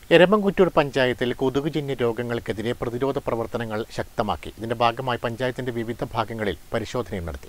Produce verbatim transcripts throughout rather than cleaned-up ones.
എരമംകുറ്റൂർ പഞ്ചായത്തിൽ കൊതുകുജന്യ രോഗങ്ങൾക്കെതിരെ പ്രതിരോധ പ്രവർത്തനങ്ങൾ ശക്തമാക്കി. ഇതിന്റെ ഭാഗമായി പഞ്ചായത്തിന്റെ വിവിധ ഭാഗങ്ങളിൽ പരിശോധന നടത്തി.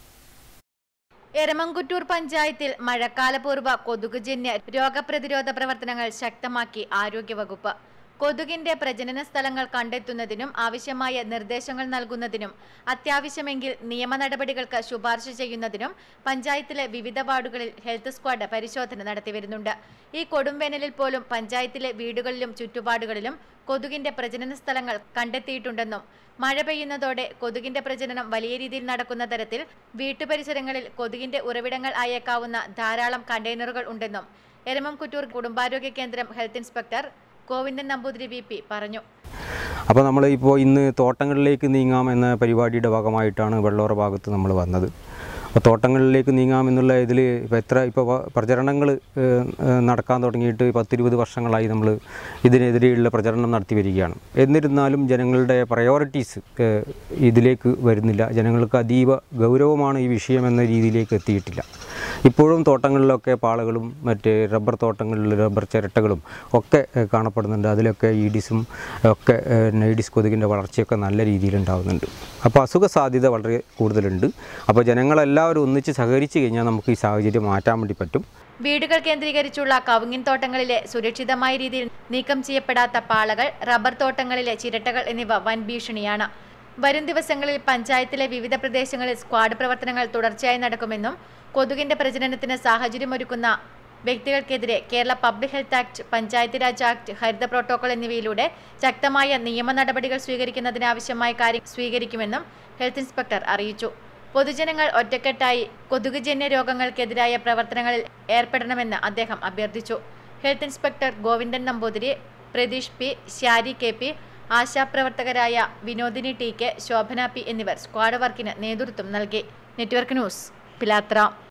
എരമംകുറ്റൂർ പഞ്ചായത്തിൽ മഴക്കാലപൂർവ്വ കൊതുകുജന്യ രോഗപ്രതിരോധ പ്രവർത്തനങ്ങൾ ശക്തമാക്കി ആരോഗ്യവകുപ്പ്. കൊതുകിന്റെ പ്രജനന സ്ഥലങ്ങൾ കണ്ടെത്തുന്നതിനും ആവശ്യമായ നിർദ്ദേശങ്ങൾ നൽകുന്നതിനും അത്യാവശ്യമെങ്കിൽ നിയമ നടപടികൾക്ക് ശുപാർശ ചെയ്യുന്നതിനും പഞ്ചായത്തിലെ വിവിധ വാർഡുകളിൽ ഹെൽത്ത് സ്ക്വാഡ് പരിശോധന നടത്തിവരുന്നുണ്ട്. ഈ കൊടുംവേനലിൽ പോലും പഞ്ചായത്തിലെ വീടുകളിലും ചുറ്റുപാടുകളിലും കൊതുകിന്റെ പ്രജനന സ്ഥലങ്ങൾ കണ്ടെത്തിയിട്ടുണ്ടെന്നും മഴ പെയ്യുന്നതോടെ കൊതുകിന്റെ പ്രജനനം വലിയ രീതിയിൽ നടക്കുന്ന തരത്തിൽ വീട്ടുപരിസരങ്ങളിൽ കൊതുകിന്റെ ഉറവിടങ്ങൾ ആയേക്കാവുന്ന ധാരാളം കണ്ടെയ്നറുകൾ ഉണ്ടെന്നും എരമംകുറ്റൂർ കുടുംബാരോഗ്യ കേന്ദ്രം health inspector Govindan Namboothiri V P പറഞ്ഞു. അപ്പോൾ നമ്മൾ ഇപ്പോൾ ഇന്ന് തോട്ടങ്ങളിലേക്ക് നീങ്ങാം എന്ന പരിപാടിയുടെ ഭാഗമായിട്ടാണ് വെള്ളോറ ഭാഗത്ത് നമ്മൾ വന്നത്. അപ്പോൾ തോട്ടങ്ങളിലേക്ക് നീങ്ങാമെന്നുള്ള ഇതിൽ ഇപ്പോൾ എത്ര ഇപ്പോൾ പ്രചരണങ്ങൾ നടക്കാൻ തുടങ്ങിയിട്ട് പത്തിരുപത് വർഷങ്ങളായി നമ്മൾ ഇതിനെതിരെയുള്ള പ്രചരണം നടത്തി വരികയാണ്. എന്നിരുന്നാലും ജനങ്ങളുടെ പ്രയോറിറ്റീസ് ഇതിലേക്ക് വരുന്നില്ല. ജനങ്ങൾക്ക് അതീവ ഗൗരവമാണ് ഈ വിഷയം എന്ന രീതിയിലേക്ക് എത്തിയിട്ടില്ല. ഇപ്പോഴും തോട്ടങ്ങളിലൊക്കെ പാളകളും മറ്റ് റബ്ബർ തോട്ടങ്ങളിൽ റബ്ബർ ചിരട്ടകളും ഒക്കെ കാണപ്പെടുന്നുണ്ട്. അതിലൊക്കെ ഈഡിസും ഒക്കെ നൈഡിസ് കൊതുകിൻ്റെ വളർച്ചയൊക്കെ നല്ല രീതിയിൽ ഉണ്ടാകുന്നുണ്ട്. അപ്പോൾ അസുഖ സാധ്യത വളരെ കൂടുതലുണ്ട്. അപ്പോൾ ജനങ്ങളെല്ലാവരും ഒന്നിച്ച് സഹകരിച്ച് കഴിഞ്ഞാൽ നമുക്ക് ഈ സാഹചര്യം മാറ്റാൻ വേണ്ടി പറ്റും. വീടുകൾ കേന്ദ്രീകരിച്ചുള്ള കവുങ്ങിൻ തോട്ടങ്ങളിലെ സുരക്ഷിതമായ രീതിയിൽ നീക്കം ചെയ്യപ്പെടാത്ത പാളകൾ, റബ്ബർ തോട്ടങ്ങളിലെ ചിരട്ടകൾ എന്നിവ വൻ ഭീഷണിയാണ്. വരും ദിവസങ്ങളിൽ പഞ്ചായത്തിലെ വിവിധ പ്രദേശങ്ങളിൽ സ്ക്വാഡ് പ്രവർത്തനങ്ങൾ തുടർച്ചയായി നടക്കുമെന്നും കൊതുകിന്റെ പ്രജനനത്തിന് സാഹചര്യമൊരുക്കുന്ന വ്യക്തികൾക്കെതിരെ Kerala public health act, panchayat raj act, ഹരിത പ്രോട്ടോകോൾ എന്നിവയിലൂടെ ശക്തമായ നിയമ നടപടികൾ സ്വീകരിക്കുന്നതിനാവശ്യമായ കാര്യം സ്വീകരിക്കുമെന്നും ഹെൽത്ത് ഇൻസ്പെക്ടർ അറിയിച്ചു. പൊതുജനങ്ങൾ ഒറ്റക്കെട്ടായി കൊതുകുജന്യ രോഗങ്ങൾക്കെതിരായ പ്രവർത്തനങ്ങളിൽ ഏർപ്പെടണമെന്ന് അദ്ദേഹം അഭ്യർത്ഥിച്ചു. Health inspector Govindan Namboothiri, Pratheesh P, Shyari K P, ആശാപ്രവർത്തകരായ Vinodini T K, Shobhana P എന്നിവർ സ്ക്വാഡ് വർക്കിന് നേതൃത്വം നൽകി. നെറ്റ്വർക്ക് ന്യൂസ്, പിലാത്ര.